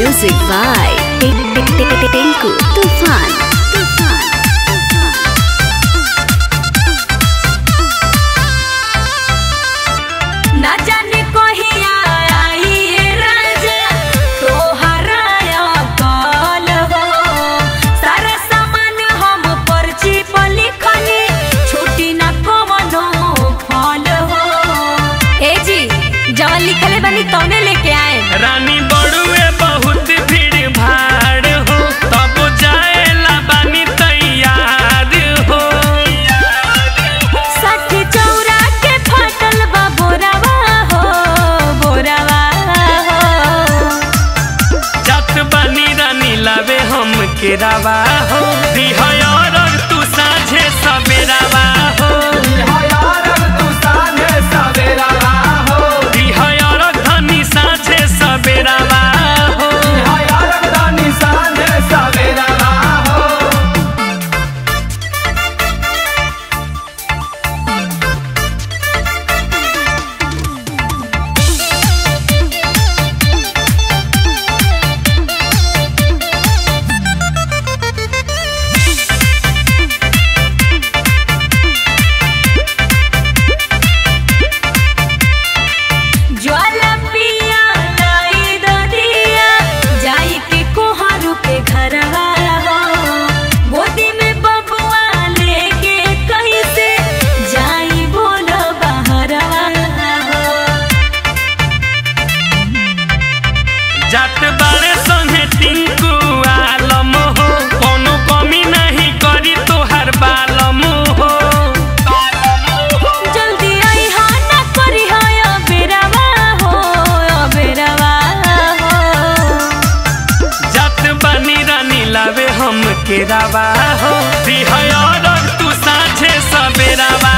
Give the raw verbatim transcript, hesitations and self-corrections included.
Music by Tinku Tufan. Tufan. ना जाने कहिया आई राजा तोहराया कल हो, सारा सामान हम पर्ची पर लिखनी, छुट्टी ना कवनो फल हो। ए जी जवन लिखले बनी तौने लेके आए। रानी बड़ुए बहुत भीड़ भाड़ हो, तब जाएला बानी तैयार हो। साठी चौरा के फटल बा बोरावा हो, बोरावा हो। जात बानी रानी लावे हम केरावा हो, दिहयर तू साझे सवेरावा हो। दिहयर धनी साझे सवेरावा हो। ज्वाला पिया लाई ददिया जाई के कोहारू के घरवा हो, गोदी में बबुआ लेके कहीं से जाई बोलो बाहरवा हो। जात बारे संगे टिंकू आलम हो, कोनो कमी नहीं करी तोहर बालम हो। जल्दी आई हा ना करी हा अबेरवा हो, अबेरवा हो। जात बानी रानी लावे हम केरावा हो, दिहयर तू साझे सवेरावा